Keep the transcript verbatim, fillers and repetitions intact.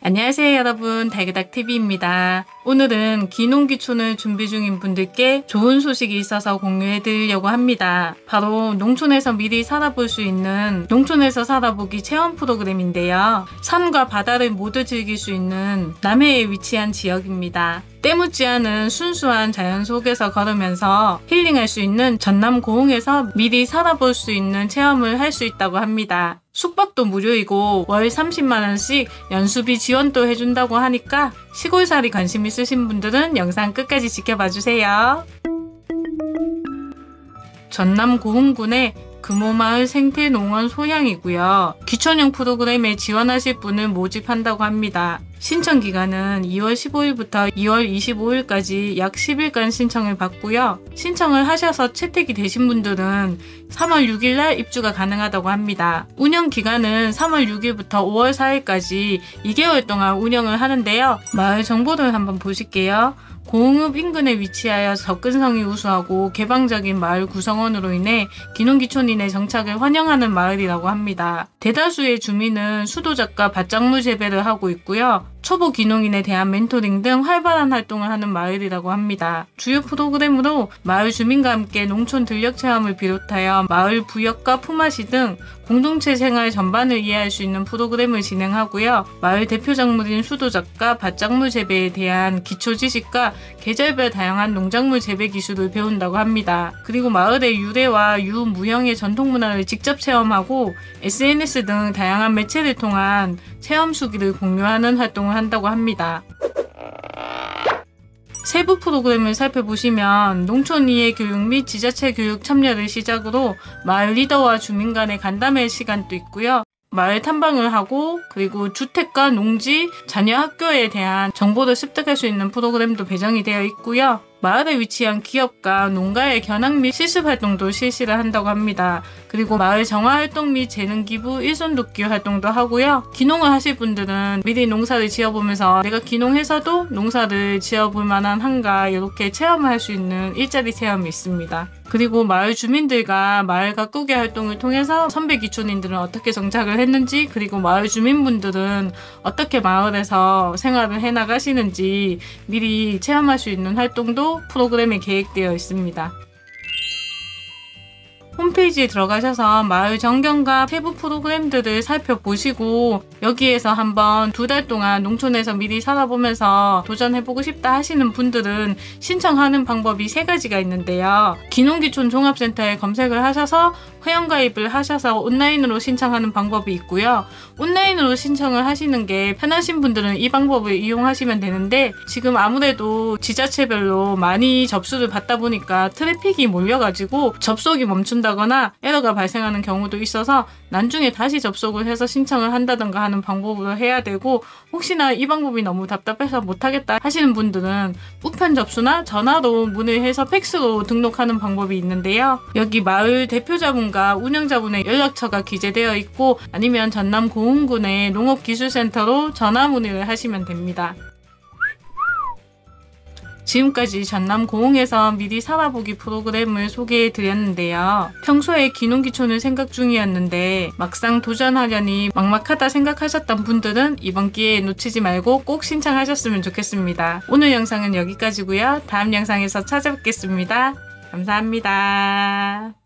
안녕하세요 여러분, 달그닥티비입니다. 오늘은 귀농귀촌을 준비 중인 분들께 좋은 소식이 있어서 공유해 드리려고 합니다. 바로 농촌에서 미리 살아볼 수 있는 농촌에서 살아보기 체험 프로그램인데요. 산과 바다를 모두 즐길 수 있는 남해에 위치한 지역입니다. 때묻지 않은 순수한 자연 속에서 걸으면서 힐링할 수 있는 전남 고흥에서 미리 살아볼 수 있는 체험을 할 수 있다고 합니다. 숙박도 무료이고 월 삼십만 원씩 연수비 지원도 해준다고 하니까 시골살이 관심 있으신 분들은 영상 끝까지 지켜봐주세요. 전남 고흥군의 금호마을 생태농원 소양이고요. 귀촌형 프로그램에 지원하실 분을 모집한다고 합니다. 신청 기간은 이월 십오일부터 이월 이십오일까지 약 십 일간 신청을 받고요. 신청을 하셔서 채택이 되신 분들은 삼월 육일날 입주가 가능하다고 합니다. 운영 기간은 삼월 육일부터 오월 사일까지 이 개월 동안 운영을 하는데요. 마을 정보를 한번 보실게요. 고흥읍 인근에 위치하여 접근성이 우수하고 개방적인 마을 구성원으로 인해 귀농귀촌인의 정착을 환영하는 마을이라고 합니다. 대다수의 주민은 수도작과 밭작물 재배를 하고 있고요. 초보 귀농인에 대한 멘토링 등 활발한 활동을 하는 마을이라고 합니다. 주요 프로그램으로 마을 주민과 함께 농촌 들녘 체험을 비롯하여 마을 부역과 품앗이 등 공동체 생활 전반을 이해할 수 있는 프로그램을 진행하고요. 마을 대표 작물인 수도작과 밭작물 재배에 대한 기초 지식과 계절별 다양한 농작물 재배 기술을 배운다고 합니다. 그리고 마을의 유래와 유무형의 전통 문화를 직접 체험하고 에스엔에스 등 다양한 매체를 통한 체험 수기를 공유하는 활동을 한다고 합니다. 세부 프로그램을 살펴보시면 농촌 이해 교육 및 지자체 교육 참여를 시작으로 마을 리더와 주민 간의 간담회 시간도 있고요. 마을 탐방을 하고 그리고 주택과 농지, 자녀 학교에 대한 정보를 습득할 수 있는 프로그램도 배정이 되어 있고요. 마을에 위치한 기업과 농가의 견학 및 실습 활동도 실시를 한다고 합니다. 그리고 마을 정화 활동 및 재능 기부, 일손 돕기 활동도 하고요. 귀농을 하실 분들은 미리 농사를 지어보면서 내가 귀농해서도 농사를 지어볼 만한 한가 이렇게 체험을 할 수 있는 일자리 체험이 있습니다. 그리고 마을 주민들과 마을 가꾸기 활동을 통해서 선배 귀촌인들은 어떻게 정착을 했는지, 그리고 마을 주민분들은 어떻게 마을에서 생활을 해나가시는지 미리 체험할 수 있는 활동도 프로그램에 계획되어 있습니다. 홈페이지에 들어가셔서 마을 전경과 세부 프로그램들을 살펴보시고 여기에서 한번 두 달 동안 농촌에서 미리 살아보면서 도전해보고 싶다 하시는 분들은 신청하는 방법이 세 가지가 있는데요. 귀농귀촌 종합센터에 검색을 하셔서 회원가입을 하셔서 온라인으로 신청하는 방법이 있고요. 온라인으로 신청을 하시는 게 편하신 분들은 이 방법을 이용하시면 되는데, 지금 아무래도 지자체별로 많이 접수를 받다 보니까 트래픽이 몰려가지고 접속이 멈춘다거나 에러가 발생하는 경우도 있어서 나중에 다시 접속을 해서 신청을 한다던가 하는 방법으로 해야 되고, 혹시나 이 방법이 너무 답답해서 못하겠다 하시는 분들은 우편 접수나 전화로 문의해서 팩스로 등록하는 방법이 있는데요. 여기 마을 대표자분 운영자분의 연락처가 기재되어 있고, 아니면 전남 고흥군의 농업기술센터로 전화 문의를 하시면 됩니다. 지금까지 전남 고흥에서 미리 살아보기 프로그램을 소개해 드렸는데요. 평소에 귀농귀촌을 생각 중이었는데 막상 도전하려니 막막하다 생각하셨던 분들은 이번 기회에 놓치지 말고 꼭 신청하셨으면 좋겠습니다. 오늘 영상은 여기까지고요. 다음 영상에서 찾아뵙겠습니다. 감사합니다.